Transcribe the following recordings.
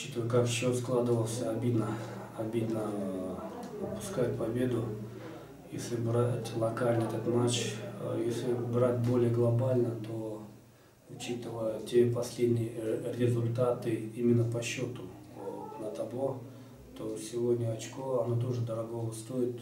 учитывая, как счет складывался, обидно упускать победу. Если брать локально этот матч, если брать более глобально, то, учитывая те последние результаты именно по счету на табло, то сегодня очко, оно тоже дорогого стоит.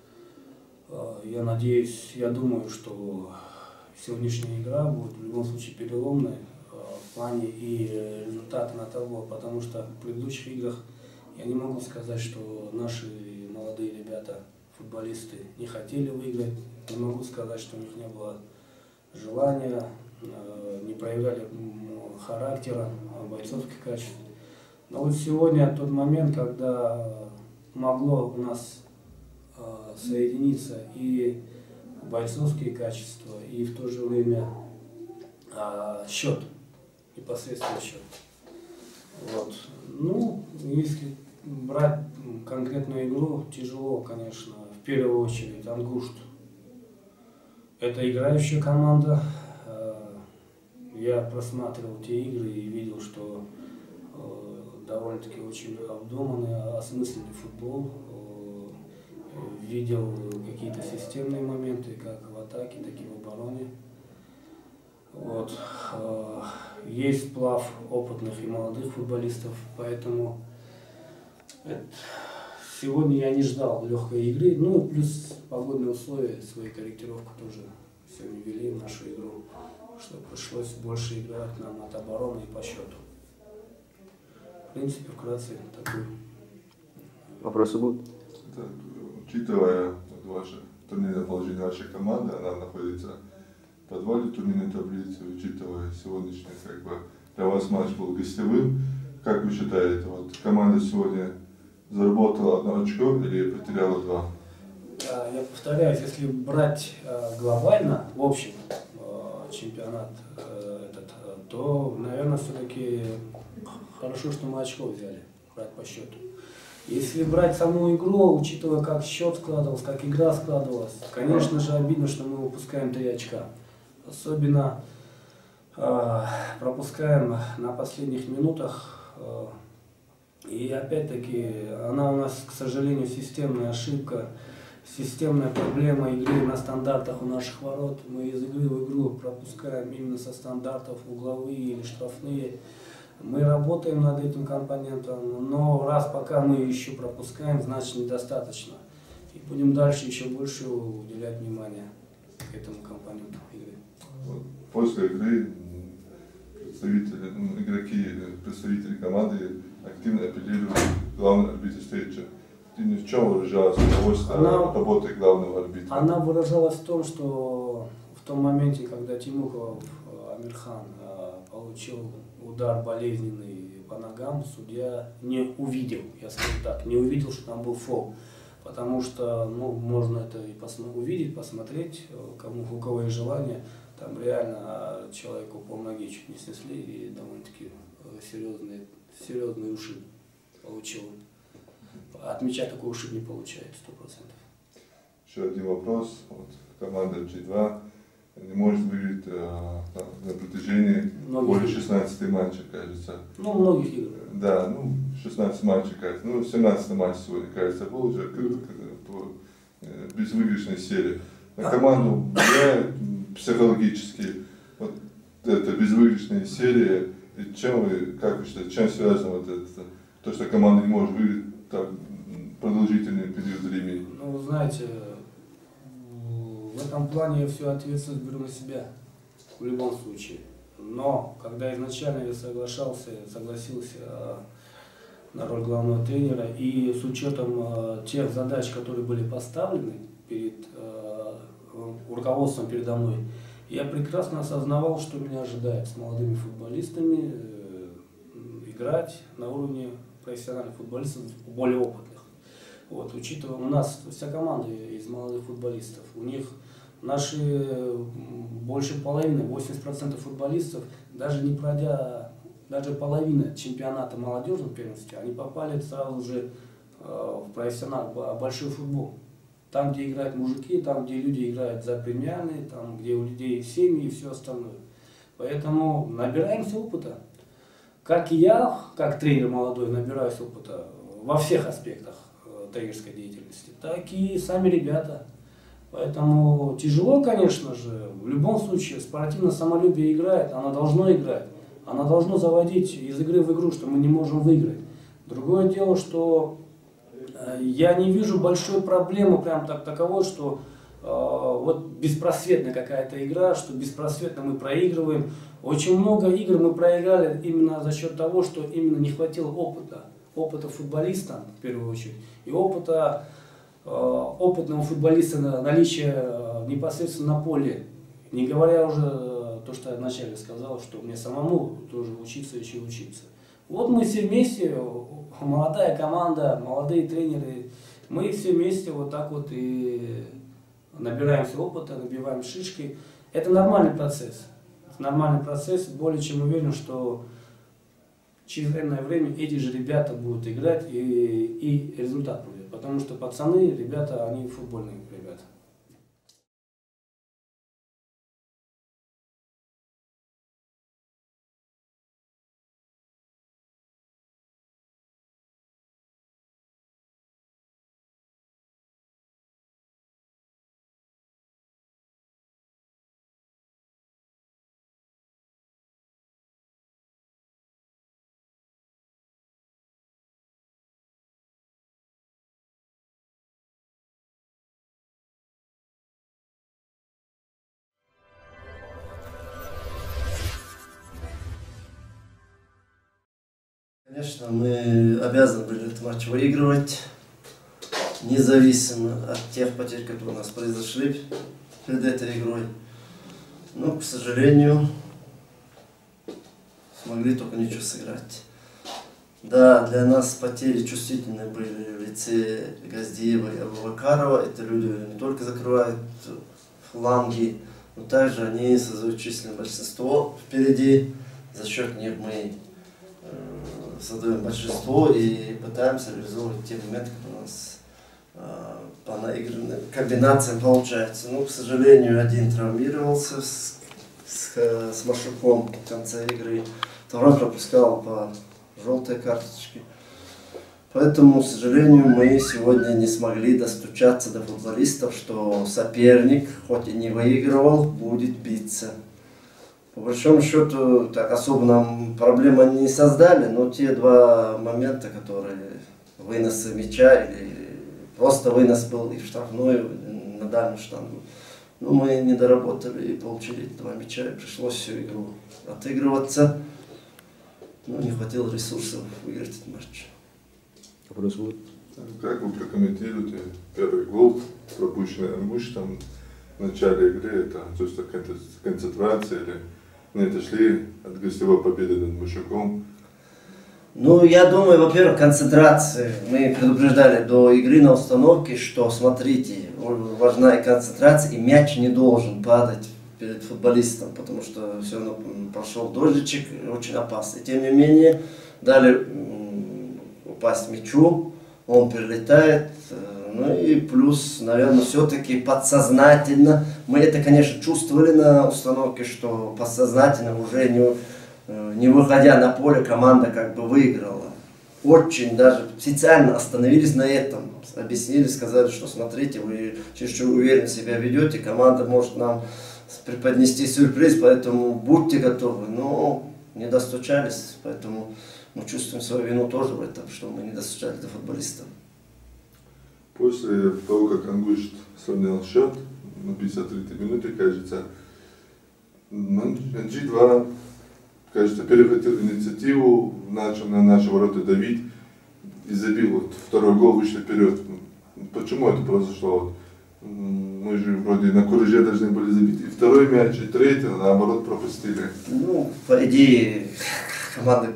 Я надеюсь, я думаю, что сегодняшняя игра будет в любом случае переломной в плане и результата на табло, потому что в предыдущих играх я не могу сказать, что наши молодые ребята, футболисты, не хотели выиграть, не могу сказать, что у них не было желания, не проявляли характера, бойцовских качеств. Но вот сегодня тот момент, когда могло у нас соединиться и бойцовские качества, и в то же время счет, непосредственно счет. Вот. Ну, если брать конкретную игру, тяжело, конечно. В первую очередь Ангушт. Это играющая команда. Я просматривал те игры и видел, что довольно-таки очень обдуманный, осмысленный футбол. Видел какие-то системные моменты, как в атаке, так и в обороне. Вот. Есть сплав опытных и молодых футболистов, поэтому сегодня я не ждал легкой игры. Ну, плюс погодные условия, свою корректировку тоже сегодня ввели в нашу игру, что пришлось больше играть нам от обороны и по счету. В принципе, вкратце такой. Вопросы будут? Да, учитывая ваше турнирное положение вашей команды, она находится в подвале турнирной таблицы, учитывая сегодняшний, для вас матч был гостевым, как вы считаете, вот команда сегодня заработала 1 очко или потеряла 2? Я повторяюсь, если брать глобально, в общем, чемпионат этот, то, наверное, все-таки хорошо, что мы очко взяли, брать по счету. Если брать саму игру, учитывая, как счет складывался, как игра складывалась, конечно же, обидно, что мы выпускаем 3 очка. Особенно пропускаем на последних минутах. И опять-таки, она у нас, к сожалению, системная ошибка, системная проблема игры на стандартах у наших ворот. Мы из игры в игру пропускаем именно со стандартов угловые или штрафные. Мы работаем над этим компонентом, но раз пока мы еще пропускаем, значит недостаточно. И будем дальше еще больше уделять внимание к этому компоненту игры. После игры представители команды активно апеллируют к главному арбитру встречи. В чем выражалось удовольствие работы главного арбитра? Она выражалась в том, что в том моменте, когда Тимуков Амирхан получил удар болезненный по ногам, судья не увидел, я скажу так, не увидел, что там был фол. Потому что, ну, можно это и увидеть, посмотреть, у кого есть желание. Там реально человеку по ноге чуть не снесли и довольно-таки серьезный ушиб получил. От мяча такой ушиб не получает 100%. Еще один вопрос. Вот, команда G2 не может выиграть на протяжении более 16 матчей, кажется. Ну, многих игр. Да, ну, 16 матчей, кажется. Ну, 17 матч сегодня, кажется, был уже безвыигрышной серии. На команду влияет психологически вот эта безвыигрышная серия. И чем вы, как вы считаете, чем связано вот это, то, что команда не может выиграть так продолжительный период времени? Ну, вы знаете, в этом плане я всю ответственность беру на себя, в любом случае. Но, когда изначально я согласился на роль главного тренера, и с учетом тех задач, которые были поставлены перед руководством передо мной, я прекрасно осознавал, что меня ожидает с молодыми футболистами играть на уровне профессиональных футболистов, более опытных. Вот, учитывая, у нас вся команда из молодых футболистов, у них наши больше половины, 80% футболистов, даже не пройдя даже половина чемпионата молодежного первенства, они попали сразу же в профессионал, большой футбол. Там, где играют мужики, там, где люди играют за премиальные, там, где у людей семьи и все остальное. Поэтому набираемся опыта. как и я, как тренер молодой, набираюсь опыта во всех аспектах тренерской деятельности, так и сами ребята. Поэтому тяжело, конечно же. В любом случае спортивное самолюбие играет, оно должно играть. Оно должно заводить из игры в игру, что мы не можем выиграть. Другое дело, что я не вижу большой проблемы прям таковой, что вот беспросветная какая-то игра, что беспросветно мы проигрываем. Очень много игр мы проиграли именно за счет того, что именно не хватило опыта. Опыта футболиста, в первую очередь, и опыта опытного футболиста, наличие непосредственно на поле. Не говоря уже то, что я вначале сказал, что мне самому тоже учиться еще учиться. Вот мы все вместе, молодая команда, молодые тренеры, мы все вместе вот так вот и набираемся опыта, набиваем шишки. Это нормальный процесс. Это нормальный процесс. Более чем уверен, что через энное время эти же ребята будут играть и результат будет. Потому что пацаны, ребята, они футбольные ребята. Конечно, мы обязаны были этот матч выигрывать, независимо от тех потерь, которые у нас произошли перед этой игрой. Но, к сожалению, смогли только ничего сыграть. Да, для нас потери чувствительные были в лице Газдиева и Абубакарова. Это люди не только закрывают фланги, но также они создают численное большинство впереди. За счет них мы создаем большинство и пытаемся реализовывать те моменты, которые у нас по наигранным комбинациям получается. Но, к сожалению, один травмировался с Машуком в конце игры, второй пропускал по желтой карточке. Поэтому, к сожалению, мы сегодня не смогли достучаться до футболистов, что соперник, хоть и не выигрывал, будет биться. По большому счету, так особо нам проблемы не создали, но те два момента, которые выносы мяча или просто вынос был и в штрафную, на дальнюю штангу, ну, мы не доработали и получили два мяча, и пришлось всю игру отыгрываться. Но не хватило ресурсов выиграть этот матч. Вопрос будет? Как вы прокомментируете первый гол, пропущенный Армуш там в начале игры? Это чувство концентрации или не отошли от гостевой победы над Машуком? Ну, я думаю, во-первых, концентрация. Мы предупреждали до игры на установке, что, смотрите, важна и концентрация, и мяч не должен падать перед футболистом, потому что все равно прошел дождичек, очень опасный. Тем не менее, дали упасть мячу, он прилетает. Ну и плюс, наверное, все-таки подсознательно, мы это, конечно, чувствовали на установке, что подсознательно уже не выходя на поле, команда как бы выиграла. Очень даже специально остановились на этом, объяснили, сказали, что смотрите, вы чересчур уверенно себя ведете, команда может нам преподнести сюрприз, поэтому будьте готовы. Но не достучались, поэтому мы чувствуем свою вину тоже в этом, что мы не достучались до футболистов. После того, как Ангушт сравнял счет на 53-й минуте, кажется, G2, кажется, перехватил инициативу, начал на наши ворота давить и забил вот второй гол, вышли вперед. Почему это произошло? Мы же вроде на кураже должны были забить и второй мяч, и третий, а наоборот пропустили. Ну, по идее, команда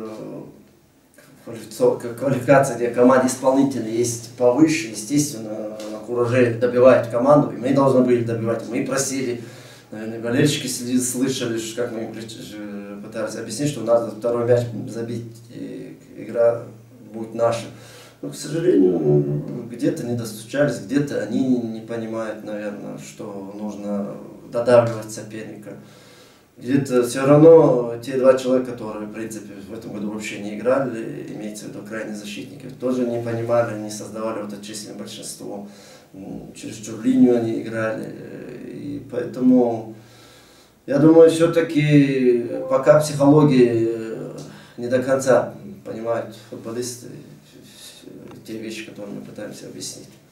квалификация для команд исполнительной есть повыше, естественно, на кураже добивают команду, и мы должны были добивать. Мы просили, наверное, болельщики слышали, как мы пытались объяснить, что надо второй мяч забить, и игра будет наша. Но, к сожалению, где-то не достучались, где-то они не понимают, наверное, что нужно додавливать соперника. где-то все равно те два человека, которые, в принципе, в этом году вообще не играли, имеется в виду крайние защитники, тоже не понимали, не создавали вот это численное большинство. Чересчур линию они играли. И поэтому, я думаю, все-таки пока психологии не до конца понимают футболисты те вещи, которые мы пытаемся объяснить.